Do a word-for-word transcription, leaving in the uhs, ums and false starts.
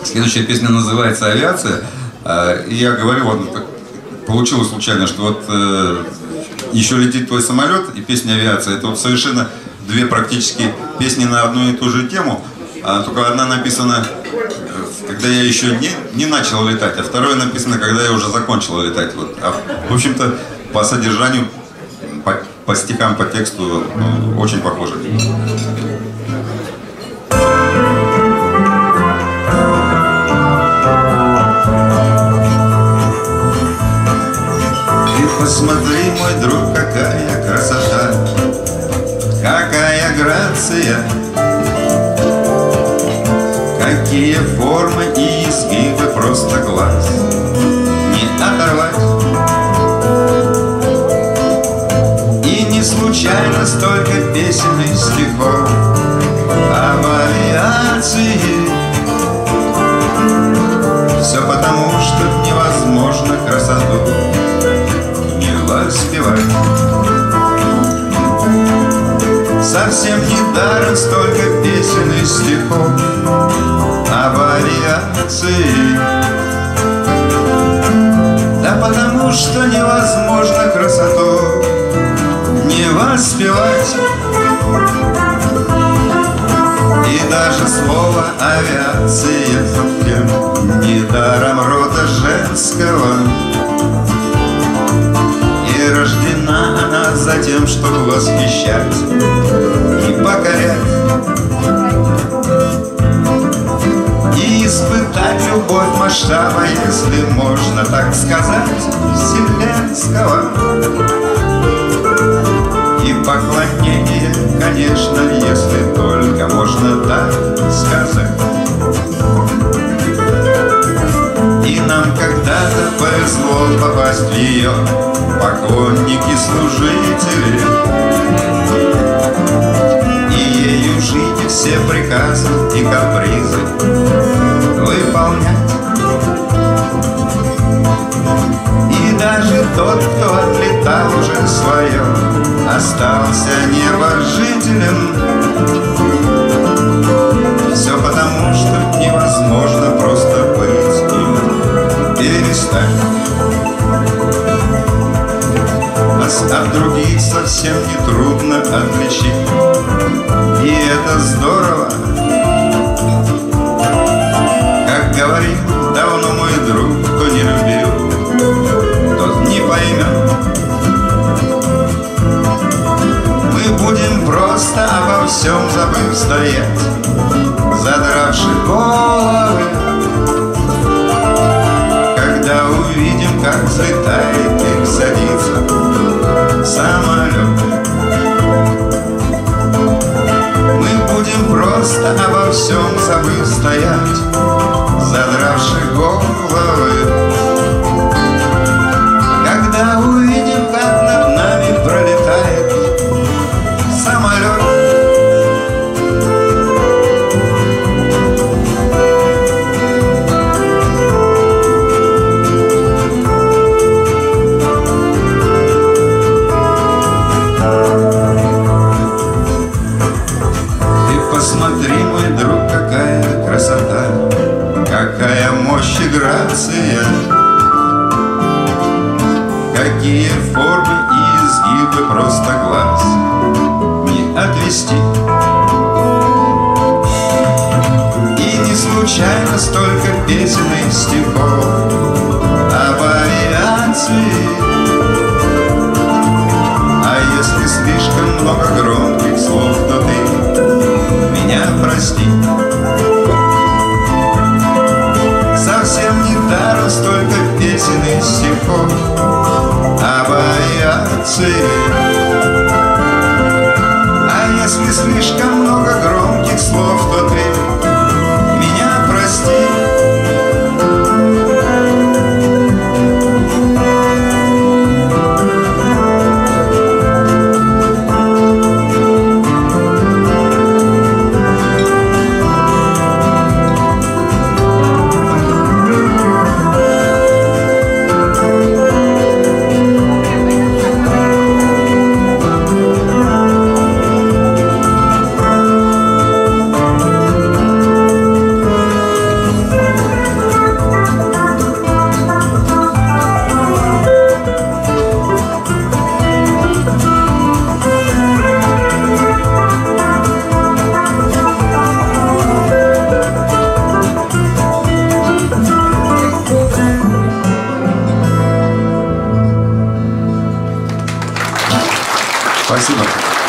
Следующая песня называется «Авиация». И я говорю, вот получилось случайно, что вот э, «Еще летит твой самолет» и песня «Авиация» — это вот совершенно две практически песни на одну и ту же тему, а только одна написана, когда я еще не, не начал летать, а второе написано, когда я уже закончил летать. Вот. А, в общем-то, по содержанию, по, по стихам, по тексту ну, очень похоже. Посмотри, мой друг, какая красота, какая грация, какие формы и изгибы, просто глаз не оторвать. И не случайно столько песен и стихов об авиации. Все потому, что невозможно красоту воспевать. Совсем недаром столько песен и стихов об авиации. Да потому что невозможно красоту не воспевать. И даже слово авиация совсем недаром рода женского. И рождена она за тем, чтобы восхищать и покорять, и испытать любовь масштаба, если можно так сказать, вселенского. И поклонение, конечно, если только можно так сказать. И нам когда-то повезло попасть в ее поклонники, служители, и ею жить, и все приказы и капризы выполнять. И даже тот, кто отлетал уже свое, остался небожителем. Все потому, что невозможно просто быть им, перестать. А других совсем не трудно отличить, и это здорово. Как говорит давно мой друг, кто не любил, тот не поймет. Мы будем просто обо всем забыв стоять, задравши головы, когда увидим, как взлетает и садится самолет. Мы будем просто обо всем забыв стоять, задравши головы, когда увидим, как над нами пролетает самолет. Посмотри, мой друг, какая красота, какая мощь и грация, какие формы и изгибы, просто глаз не отвести. И не случайно столько песен и стихов об авиации. А если слишком много громких слов, то ты меня прости. Совсем недаром столько песен и стихов об авиации. А если слишком много громких слов, то ты меня прости. Спасибо.